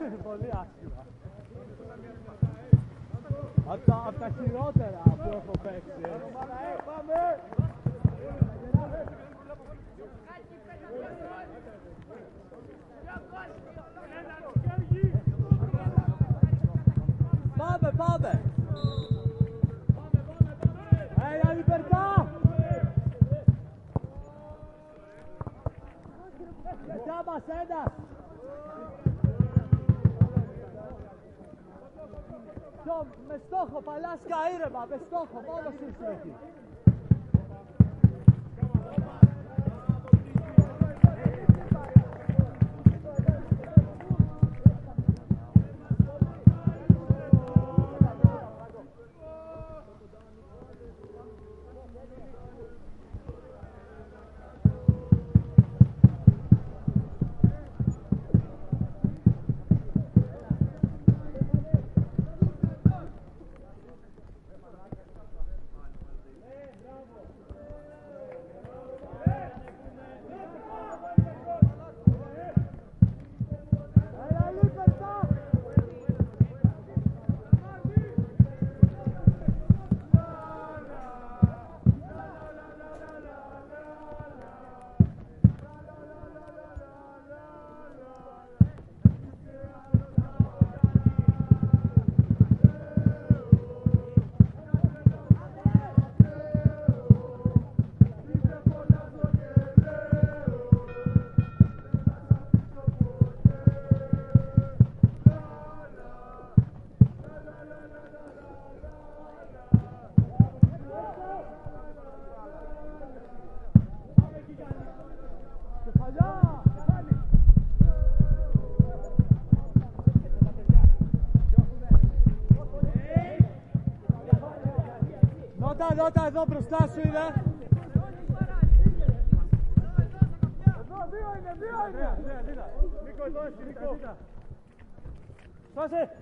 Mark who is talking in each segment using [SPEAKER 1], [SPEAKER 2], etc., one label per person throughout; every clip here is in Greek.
[SPEAKER 1] Πολύ άσχημα. Απ' τα χειρότερα που έχω παίξει. Πάμε! Πάμε! Έλα, Λιπερτά! Μετά μας ένας! Με στόχο, Παλάσκα, ήρεμα, με στόχο, μόνος είσαι εκεί. Νότα εδώ μπροστά σου είναι. Δύο είναι. Νίκο εδώ εσύ, Νίκο. Σώσε.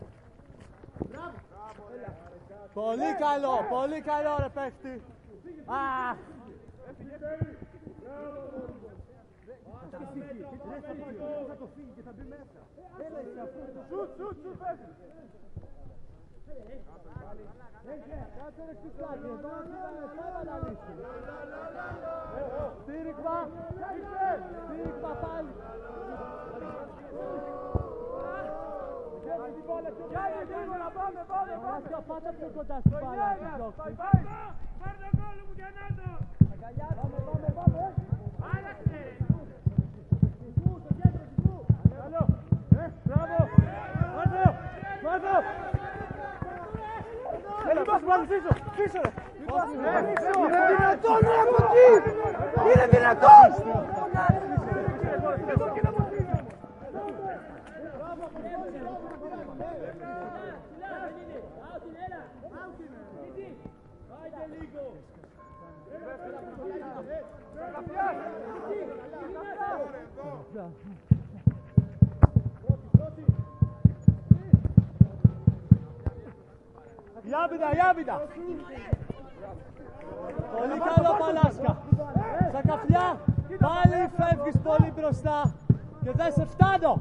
[SPEAKER 1] Πολύ καλό ρε παίχτη. Θα το φύγει και θα μπει μέσα. Σουτ, παίχτη. Κάτσε ρε ξυφλάκι, εδώ να λύσει. Στήριγμα πάλι. Πάμε. Πάτε πιο κοντά στην μπάλα.
[SPEAKER 2] Πάρ' το γκόλ μου Γιαννάτο.
[SPEAKER 1] Πάμε.
[SPEAKER 2] Άλλαξε.
[SPEAKER 1] Καλό. Μπράβο. Μάτω. Έλα, πας πάλι πίσω ρε. Είναι δυνατόν ρε από εκεί. Είναι δυνατόν. Γιάβιντα. Πολύ καλό Παλάσκα. Στα καφλιά πάλι φεύγεις πολύ μπροστά και δεν σε φτάνω.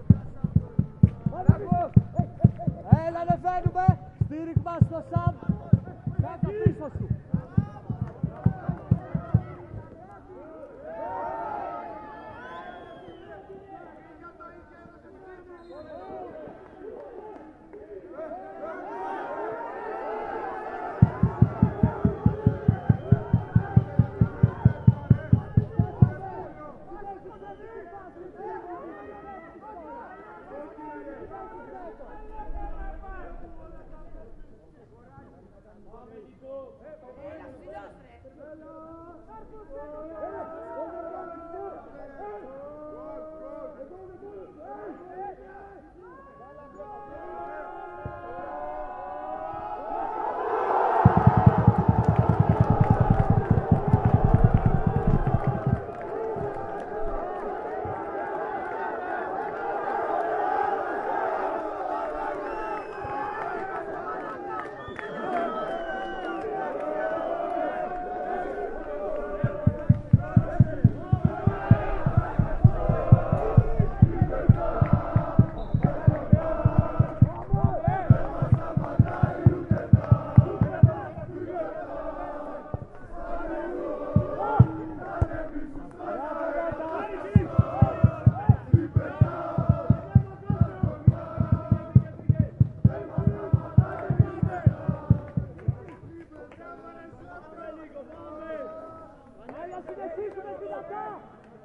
[SPEAKER 1] Έλα ανεβαίνουμε. Στήριγμα στο Σαμ. Κάτω πίσω σου.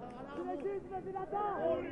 [SPEAKER 1] Συνεχίζουμε δυνατά!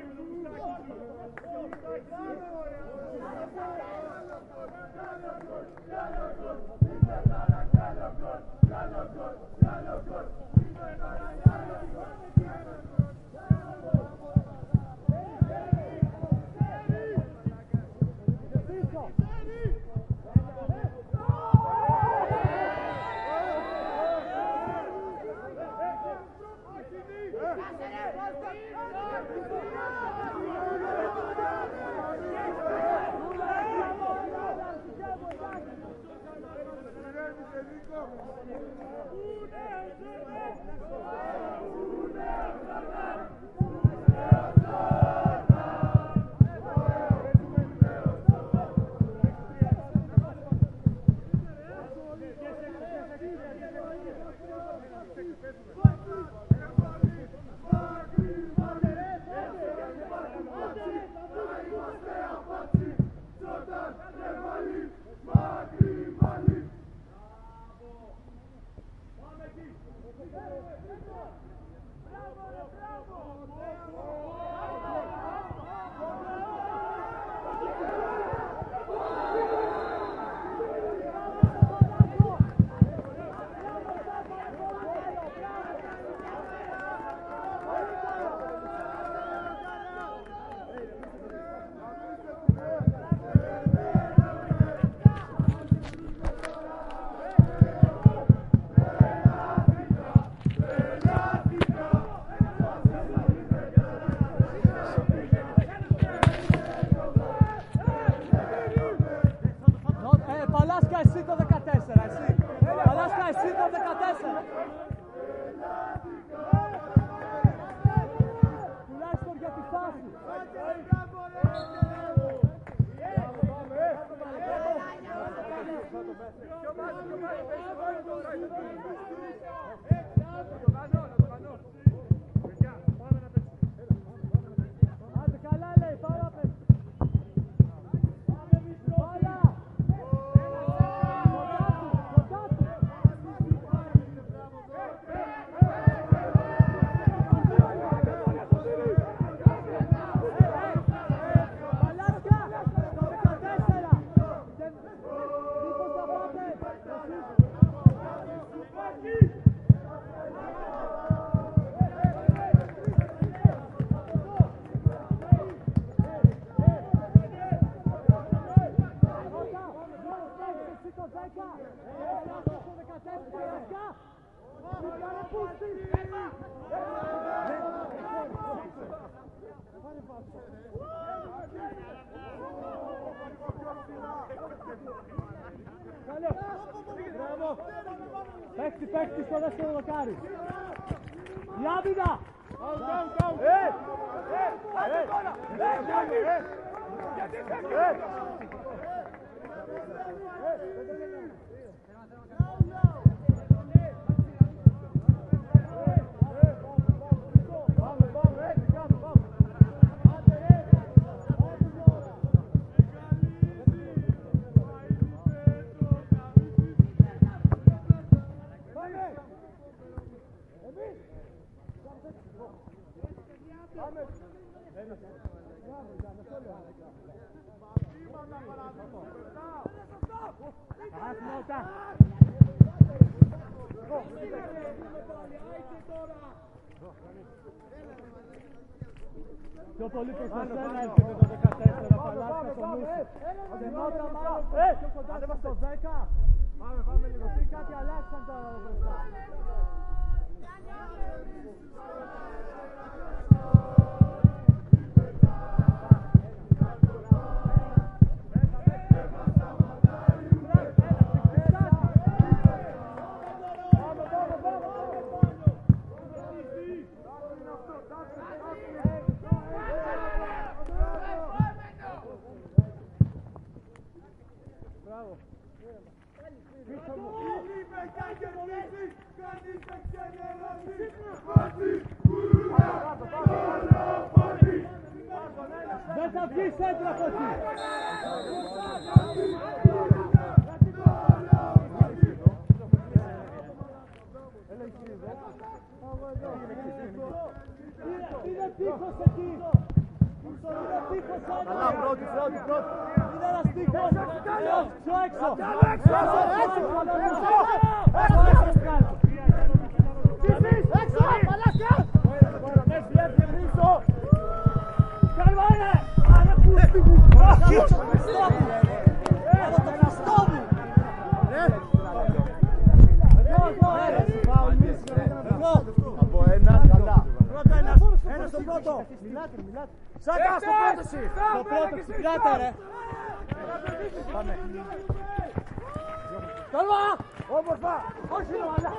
[SPEAKER 1] Παλάσκα εσύ το 14, εσύ. Παλάσκα εσύ το 14. Τουλάχιστον για τη φάση. Άντε καλά λέει, πάμε να πέσει. Παίχτη στο δεύτερο δοκάρι. Η άμυνα. Πιο πολύ προς τα σένα έρχεται το 14, Παλάσκα στο νου. Δενόταν μάλλον πιο κοντά στο 10. Πάμε λίγο. Κάτι αλλάξαν τώρα μπροστά. Μπράβο. Δεν θα βγεις έντρα από εκεί. τείχος εκεί. Είναι τείχος ένα.
[SPEAKER 3] Καλά, πρώτη.
[SPEAKER 1] Είναι ένας τείχος. Πιο έξω.
[SPEAKER 3] Σάκα, στο πρώτο εσύ!
[SPEAKER 1] Το πρώτο, ξυπνάτε ρε!
[SPEAKER 3] Πάμε!
[SPEAKER 1] Καλβά!
[SPEAKER 3] Όμορφα!
[SPEAKER 1] Όχι ρε μαλά!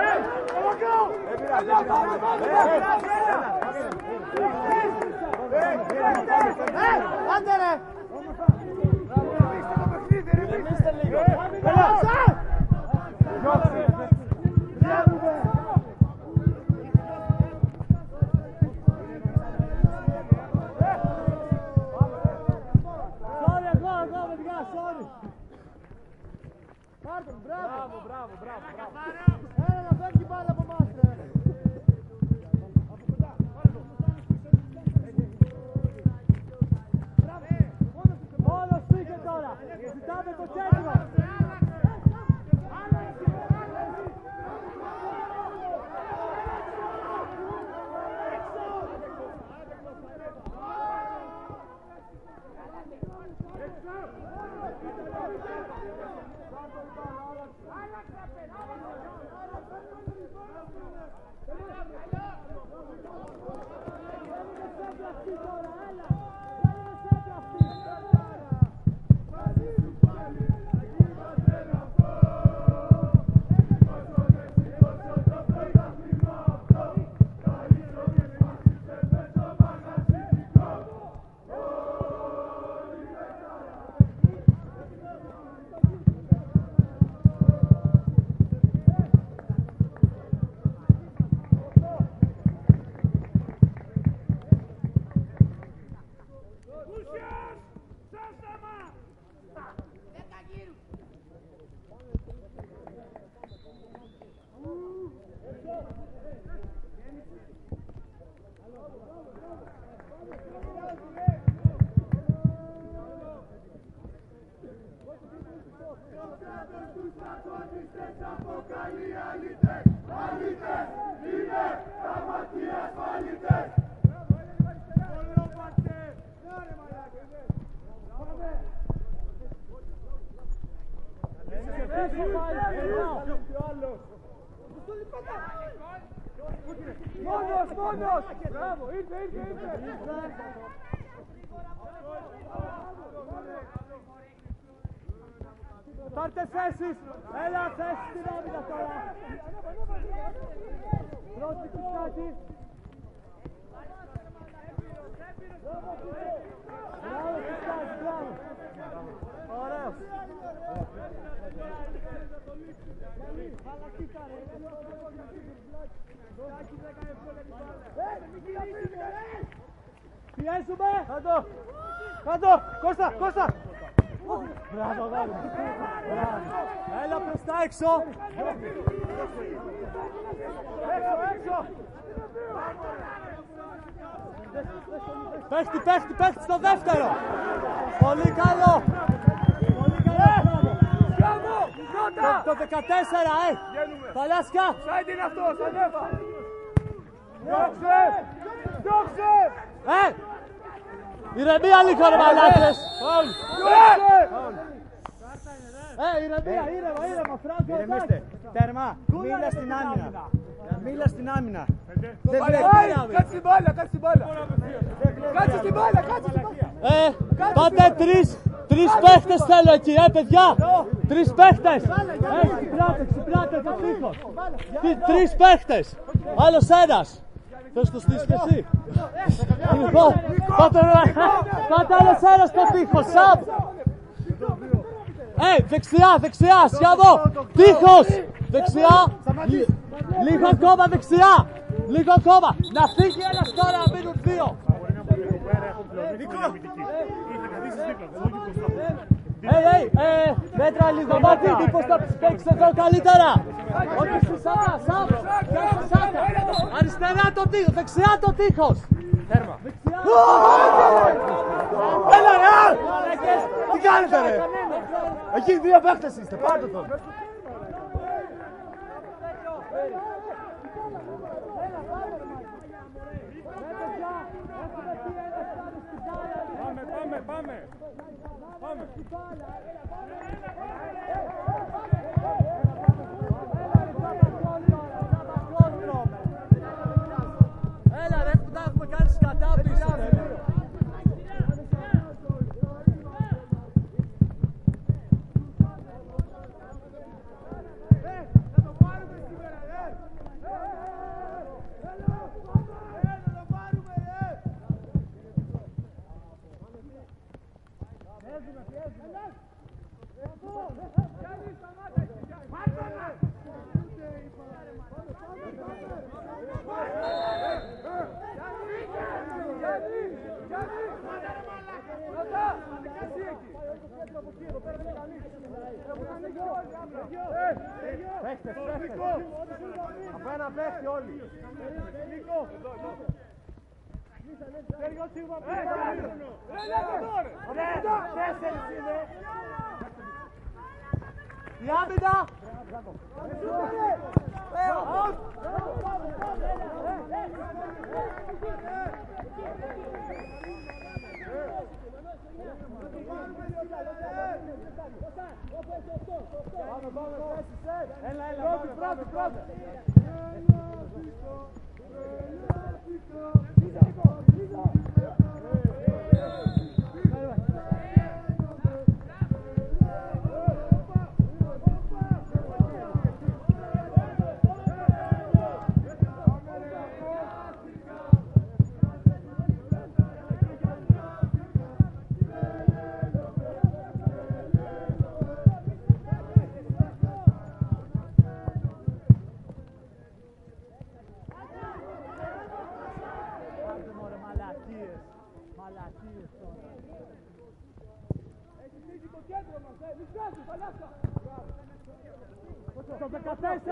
[SPEAKER 3] Άντε ρε!
[SPEAKER 1] Ρεμίστε λίγο!
[SPEAKER 3] Μπράβο!
[SPEAKER 1] Έλα να φεύγει μπάλα από εμάς ρε! Μόνος πήγε τώρα! Ζητάμε το κέντρο!
[SPEAKER 3] Μόνος! Μπράβο, ήρθε!
[SPEAKER 1] Πάρτε θέσεις! Έλα θέσεις στην άμυνα τώρα! Πρώτη Κουστάκη! Μπράβο Κουστάκη, μπράβο! Ωραίος! Πιέζουμε!
[SPEAKER 3] Κάτω! Κώστα!
[SPEAKER 1] Μπράβο, μπράβο! Έλα προς τα έξω!
[SPEAKER 3] Έξω!
[SPEAKER 1] Παίχτη στο δεύτερο! Πολύ καλό! Μπράβο! Το 14, Παλάσκα!
[SPEAKER 3] Σάιντ είναι αυτός, ανέβα! Διώξε!
[SPEAKER 1] Ηρεμία λίγο ρε μαλάκες! Ηρεμία, Φράγκο!
[SPEAKER 3] Ηρεμήστε, τέρμα, μίλα στην άμυνα. Δεν
[SPEAKER 2] βλέπει. Κάτσε την μπάλα, κάτσε την μπάλα. Κάτσε την μπάλα, κάτσε την μπάλα.
[SPEAKER 1] Πάτε τρεις παίχτες θέλω εκεί, παιδιά. Τρεις παίχτες. Ξυπνάτε το τείχος. Τρεις παίχτες. Άλλος ένας. Θες το στήσεις και εσύ. Λοιπόν, πάτε άλλος ένας στο τείχος. Σαπ. Δεξιά, σιαδό. Τείχος. Δεξιά. Λίγο ακόμα δεξιά. Λίγο ακόμα. Να φύγει ένας τώρα, να μείνουν δύο. Μέτρα λίγο μάτι, μήπως θα παίξεις εδώ καλύτερα. Όχι στη Σάκα, Σάκα. Αριστερά το τείχος, δεξιά το τείχος.
[SPEAKER 2] Τέρμα.
[SPEAKER 3] Έλα ρε! Τι κάνετε ρε! Εκεί δύο παίχτες είστε, πάρτε τον.
[SPEAKER 2] Πάμε.
[SPEAKER 1] Έλα ρε, που τα έχουμε κάνει σκατά πίσω.
[SPEAKER 3] Παίχτες. Από ένα παίχτη όλοι. Τέσσερις είναι.
[SPEAKER 1] Η άμυνα.
[SPEAKER 3] Πρώτη.
[SPEAKER 1] Το 14,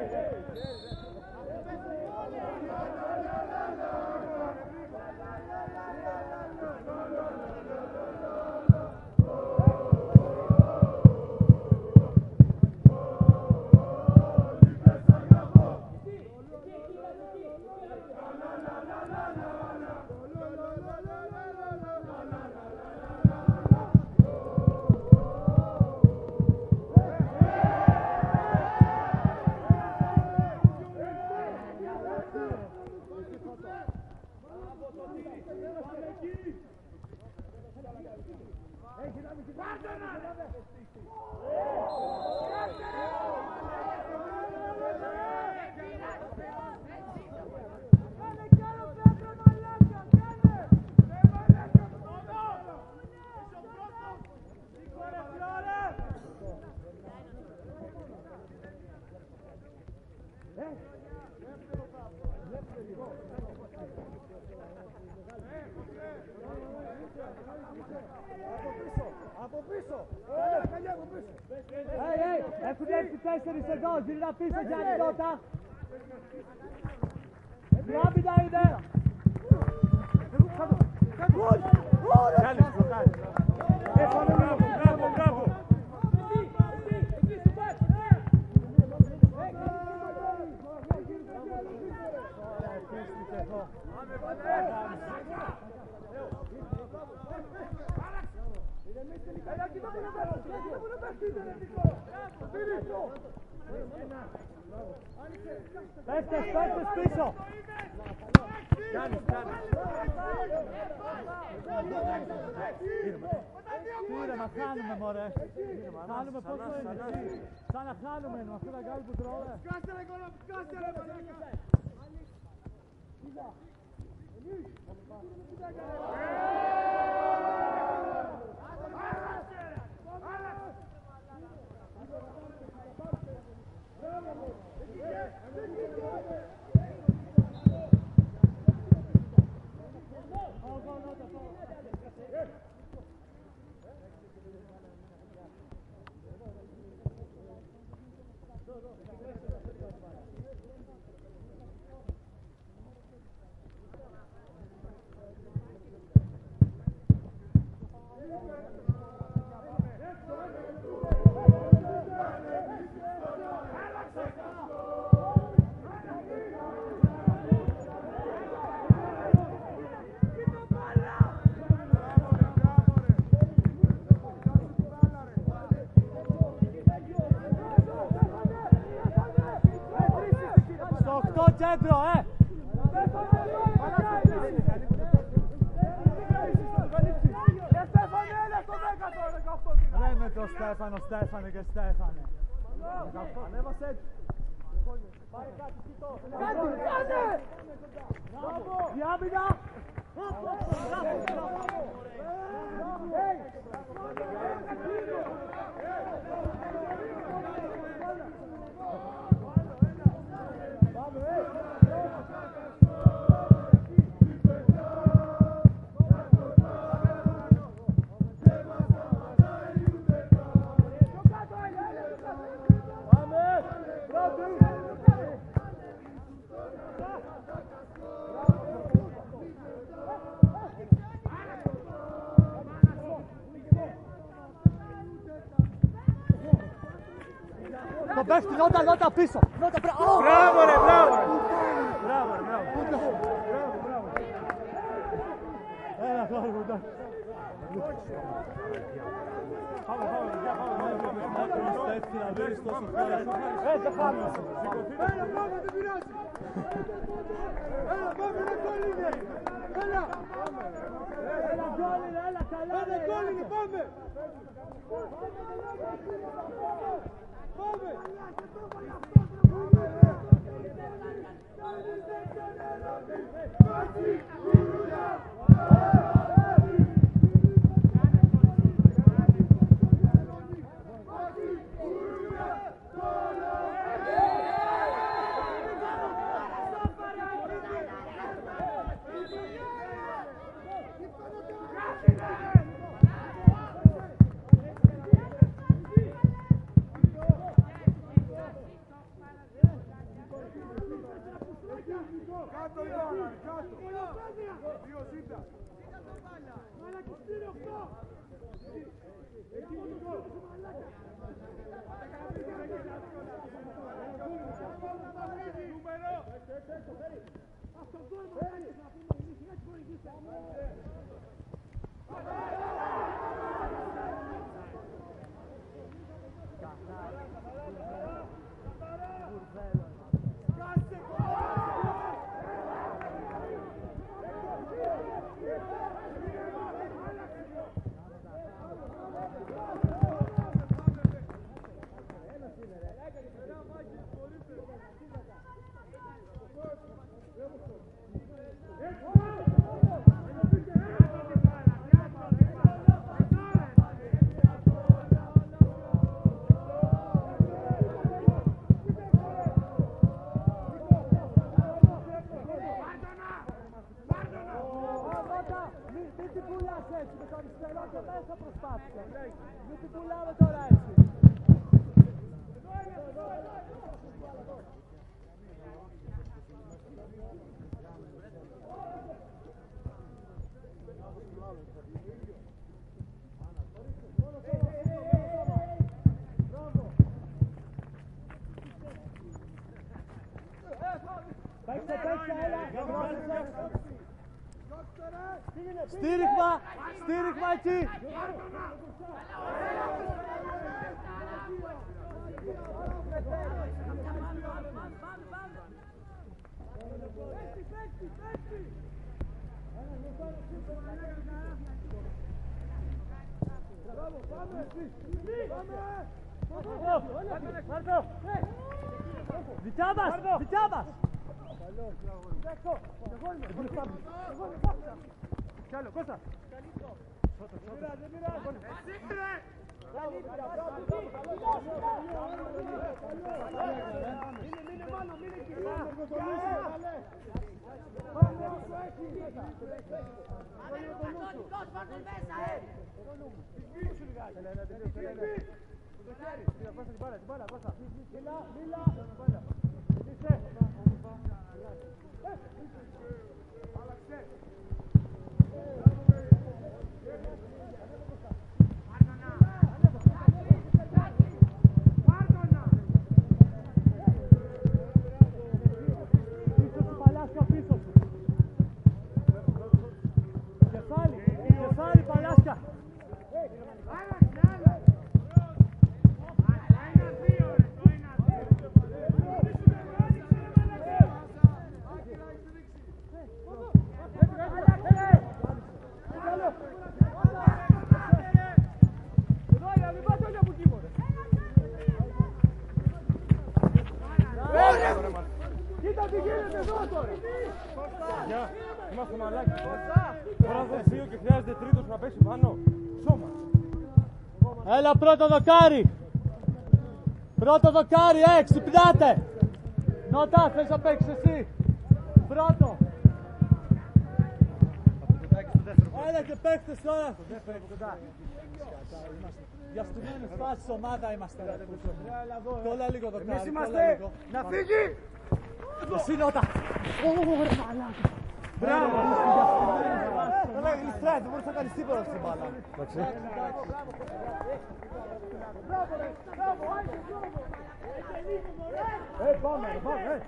[SPEAKER 3] Από πίσω.
[SPEAKER 1] Έχουν έρθει 4 εδώ, γύρνα πίσω Γιάννη Νότα. Άμυνα είναι.
[SPEAKER 3] Γιάννης, μπλοκάρει.
[SPEAKER 2] Μπράβο.
[SPEAKER 1] Παίχτες πίσω.
[SPEAKER 3] Γιάννης.
[SPEAKER 1] Ήρεμα, χάνουμε μωρέ. Χάνουμε πόσο είναι. Σαν να χάνουμε με αυτό τα γκάλ που τρώμε. κέντρο, Ρε με το Στέφανο, Στέφανε και Στέφανε. Ανέβασε έτσι. Πάρε κάτι κοιτώ. Κάτι, κάνε! Διάμυνα! Το παίχτη, νότα πίσω.
[SPEAKER 3] Μπράβο ρε, μπράβο. Μπράβο.
[SPEAKER 1] Έλα, τώρα, εντάξει. Πάμε. Έτσι να δεις τόσο χάρη.
[SPEAKER 3] Έτσι πάμε. Έλα, πάμε, δεν πειράζει. Έλα, πάμε, ρε κόλληνε. Έλα.
[SPEAKER 1] Έλα, κόλληνε, έλα, καλά.
[SPEAKER 3] Πάμε, κόλληνε, πάμε. Πάμε. Κάτω Ιωάννη, κάτω. Δύο ζήτα. Μαλάκι, στήρι 8. Εκεί λίγο. Νούμερο. Αυτό το μαλάκι. Μην την πουλάς έτσι με το αριστερό και μέσα προσπάθησε. Μην την πουλάμε τώρα έτσι. Παίξτε, έλα. Στήριγμα εκεί. Δικιά μας. Κι άλλο, Κώστα. Δεν πειράζει. Μείνε πάνω, μείνε εκεί. Πάμε όσο έχει. Είμαστε μαλάκι. Τώρα δω δύο και χρειάζεται τρίτος να πέσει πάνω. Σώμα.
[SPEAKER 1] Έλα πρώτο δοκάρι. Πρώτο δοκάρι, ξυπνάτε. Νότα, θες να παίξεις εσύ. Πρώτο. Έλα και παίχτες τώρα. Διαστημένες φάσεις ομάδα είμαστε. Κόλλα λίγο δοκάρι.
[SPEAKER 2] Εμείς είμαστε να φύγει.
[SPEAKER 1] Εσύ Νότα.
[SPEAKER 2] Μπράβο. Καλά, γλιστράει, δεν μπορείς να κάνεις τίποτα στην μπάλα.
[SPEAKER 3] Πάμε, πάμε.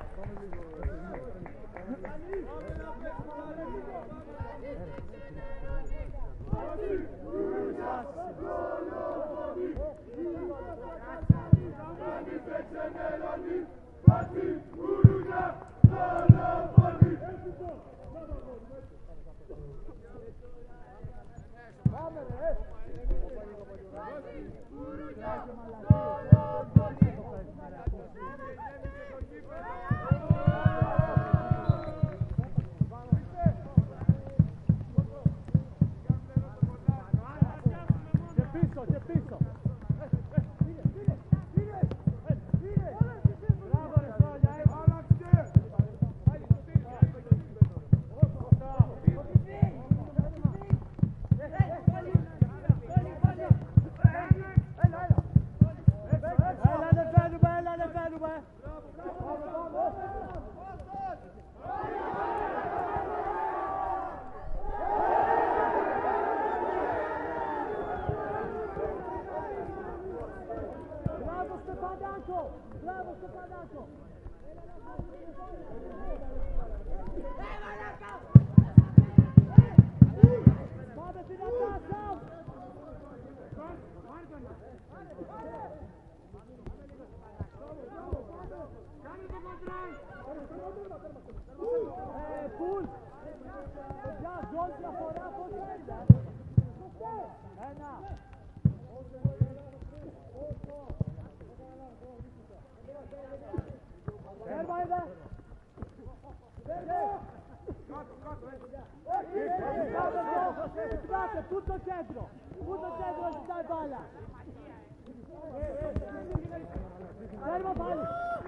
[SPEAKER 1] Tutto centro sta palla. Fermo palla.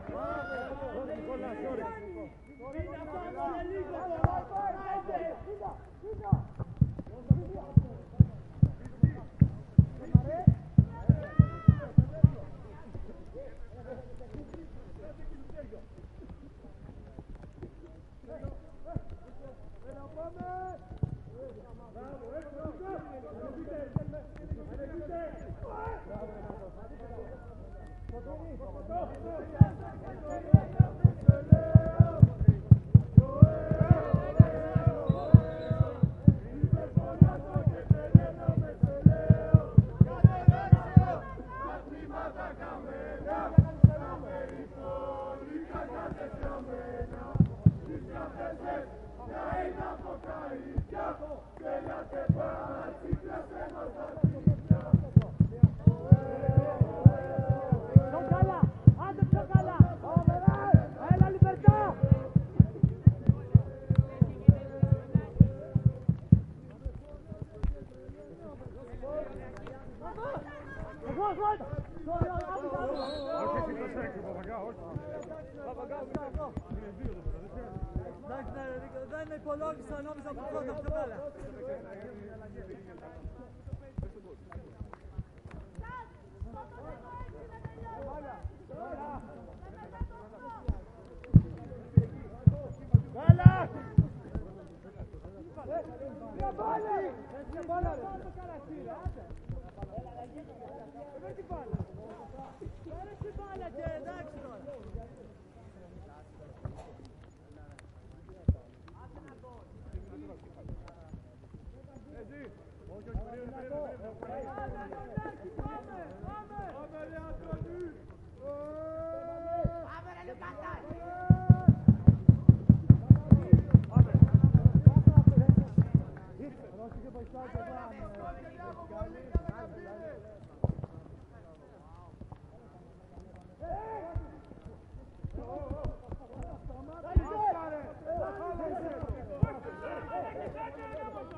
[SPEAKER 1] Δεν υπολόγισα, νόμιζα από πρώτα πιο καλά.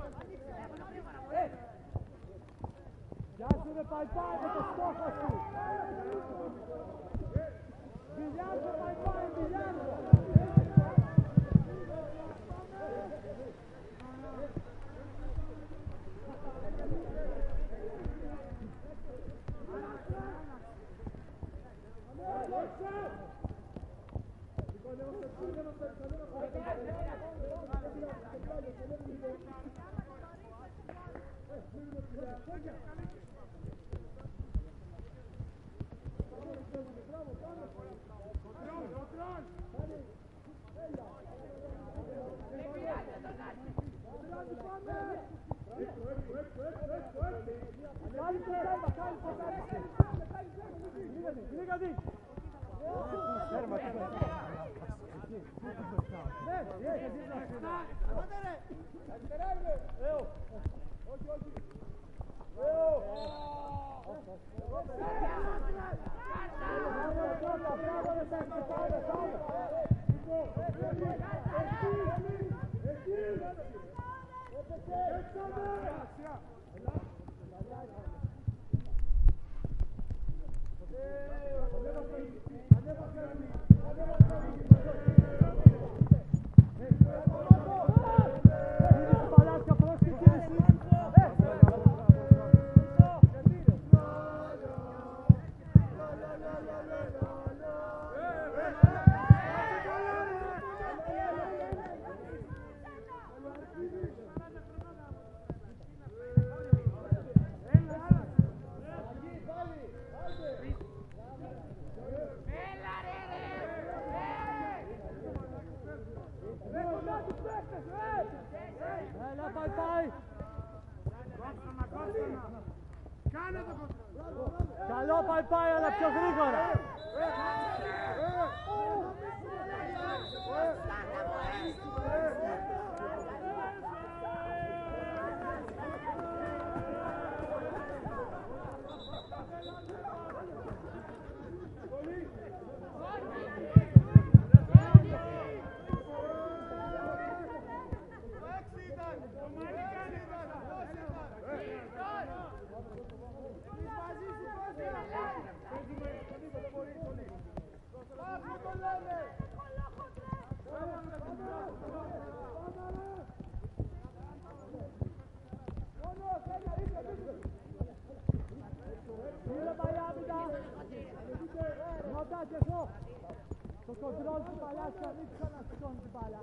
[SPEAKER 3] Γεια σου ρε Παϊπάι με το στόχο σου. Μπιλιάζω Παϊπάι, μπιλιάζω. Καλό Παϊπάι, αλλά πιο γρήγορα. Το κοντρόλ του Παλάσια, μην ξανασηκώνει την μπάλα.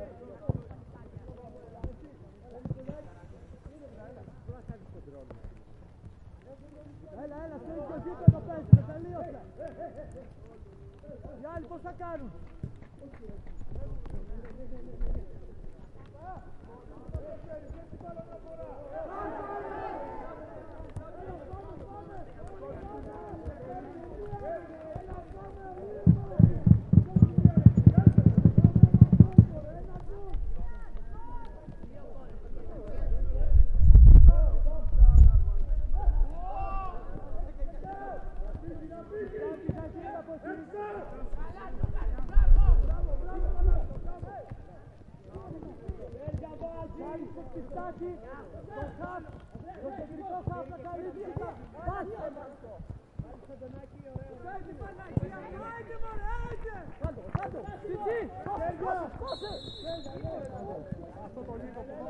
[SPEAKER 3] Έλα, στο ίδιο γήπεδο παίζουμε, τελείωσε. Οι άλλοι πώς θα κάνουν. Το κεντρικό χάπ να καλύψει τα πάσια. Κάτω, Σιτσί, κόσε. Αυτό το λίγο που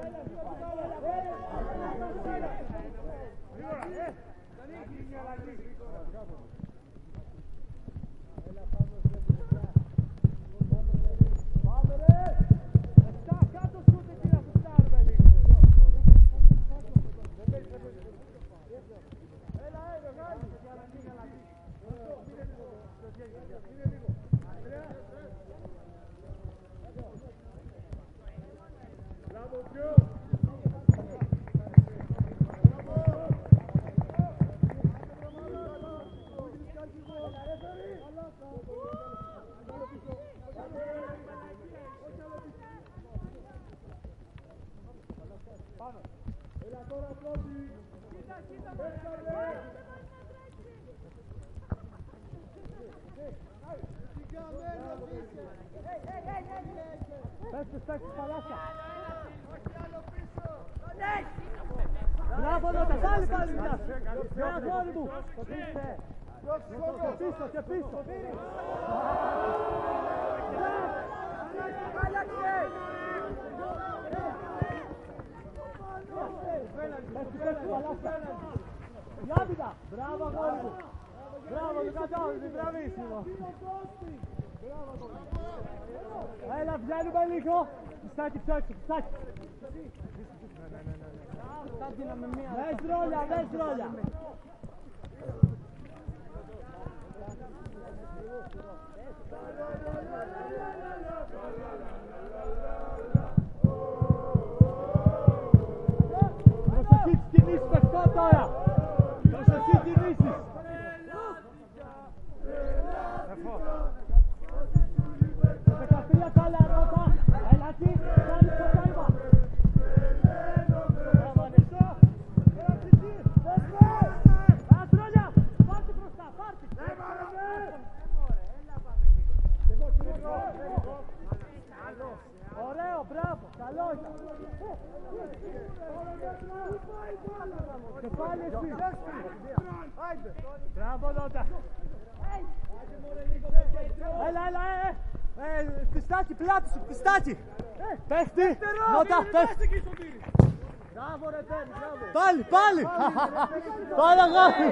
[SPEAKER 3] Παίξτε Παλάσια.
[SPEAKER 1] Μπράβο Νότα, πάλι μια. Για αγόρι μου. Και πίσω, και πίσω. Γιάβητα, μπράβο αγόρι μου. Μπράβο, το κατάλαβε, μπραβίσιμο. Έλα, βγαίνουμε λίγο. Πιστάκι πιο έξω, πιστάκι. Δες ρόλια, δες ρόλια. Προσοχή τις κινήσεις παιχτών τώρα. Προσοχή κινήσεις. 13 καλά Νότα. Έλα εκεί, κάνεις το τέρμα. Μπράβο Ανέσο. Αστρόλια, πάρτε μπροστά, πάρτε. Ωραίο, μπράβο, καλό ήταν. Και πάλι εσύ. Μπράβο Νότα. Έλα, έλα, Πιστάκι, πλάτη σου, πιστάκι. Παίχτη, Νότα, παίχτη. Μπράβο ρε παιδί, μπράβο. Πάλι, πάλι. Πάλι αγάπη.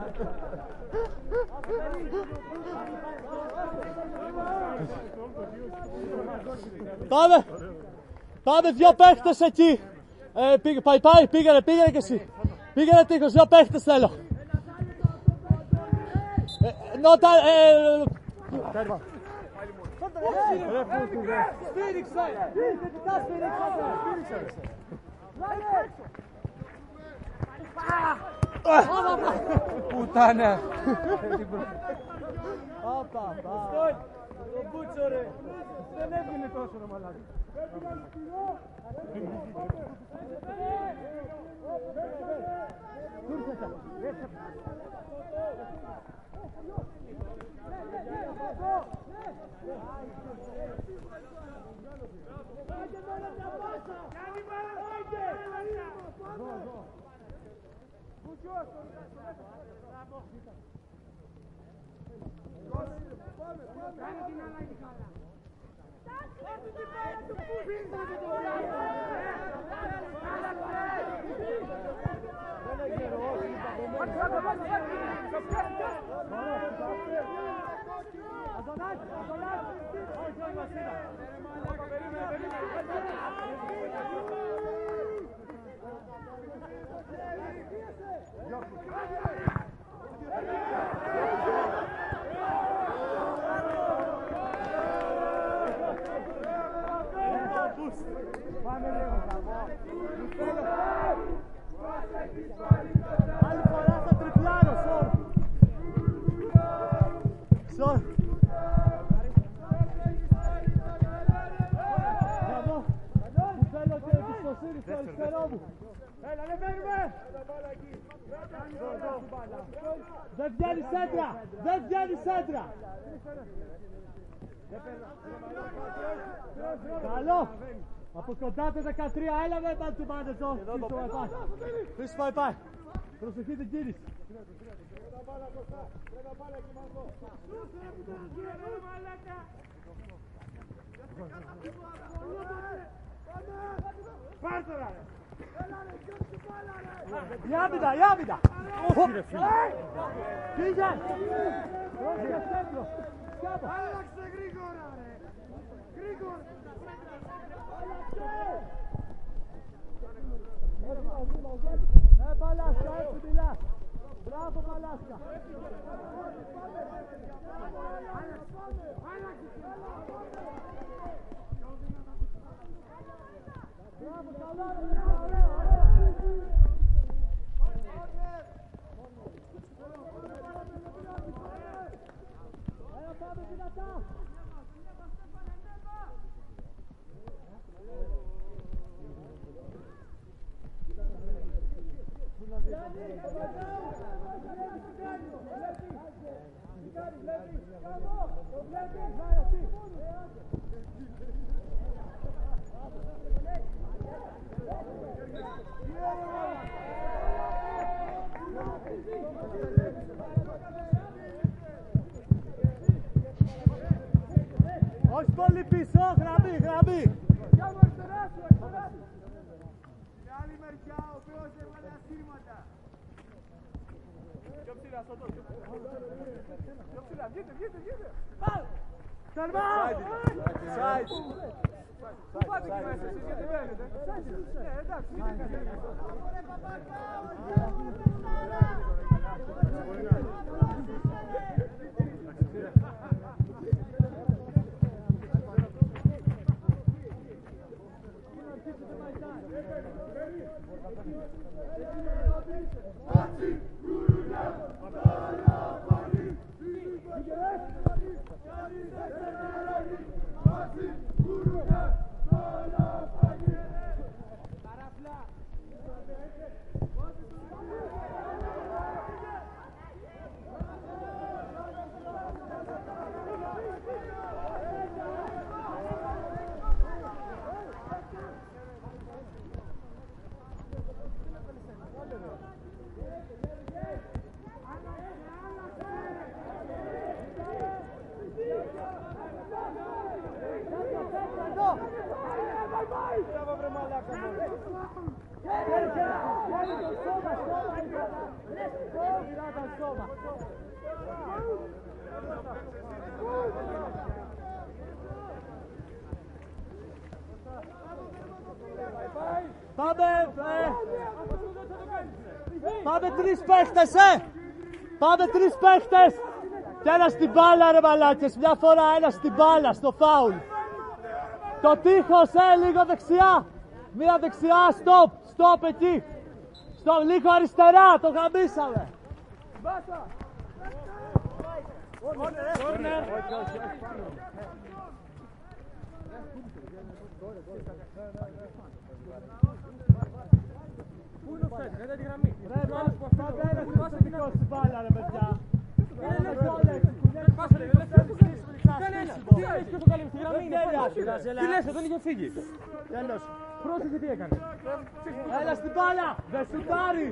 [SPEAKER 1] Πάμε. Πάμε δυο παίχτες εκεί. Πήγαινε και εσύ. Πήγαινε τείχος, δυο παίχτες θέλω. Νότα, τέρμα. Σφύριξε! Τα σφύριξε!
[SPEAKER 2] Πουτάνα!
[SPEAKER 1] Όπα,
[SPEAKER 2] Το μπούτσο ρε! Δεν έβγαινε τόσο ρε μαλάκα.
[SPEAKER 1] Άλλη φορά θα τριπλάρω, σορ. Μπράβο. Μου θέλω και εμπιστοσύνη στο αριστερό μου.
[SPEAKER 3] Έλα, δεν παίρνουμε!
[SPEAKER 1] Δεν βγαίνει σέντρα! Δεν βγαίνει σέντρα! Καλό! Από κοντά το 13, έλα με πάνω του μάνετζο. Πίσω πάει. Προσοχή την κίνηση.
[SPEAKER 3] Πάρ' τώρα!
[SPEAKER 1] Η άμυνα, η άμυνα! Πήγε! Πρόσεχε σέντρο!
[SPEAKER 3] Άλλαξε γρήγορα ρε! Γρήγορα!
[SPEAKER 1] Παλάσκα, έτσι μιλάς! Μπράβο Παλάσκα! Μπράβο, καλά ρε! Έλα πάμε δυνατά! Όχι πολύ πίσω, γραμμή, γραμμή.
[SPEAKER 3] Είναι άλλη μεριά, ο οποίος έβγαλε ασύρματα. Πιο ψηλά, στο τόσο. Πιο ψηλά, βγείτε. Σάιτ. Πού πάτε εκεί μέσα εσείς, γιατί μπαίνετε. Εντάξει,
[SPEAKER 1] Πάμε τρεις παίχτες, Πάμε τρεις παίχτες! Κι ένα στην μπάλα, ρε μαλάκες, μια φορά ένα στην μπάλα, στο φάουλ. Το τείχος, λίγο δεξιά. Μία δεξιά, stop εκεί. Stop, λίγο αριστερά, το γαμίσαμε.
[SPEAKER 2] Πού είναι ο Φέτ, δεν τη γραμμή.
[SPEAKER 1] Πάντα ένας προσωπικός στην μπάλα, ρε παιδιά.
[SPEAKER 2] Τι έχει και το καλύψει, η γραμμή είναι. Τι λες, δεν είχε φύγει.
[SPEAKER 1] Τέλος.
[SPEAKER 2] Πρόσεχε τι έκανε.
[SPEAKER 1] Έλα στην μπάλα, δεν σουτάρει.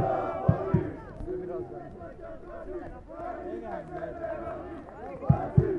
[SPEAKER 3] Πάμε!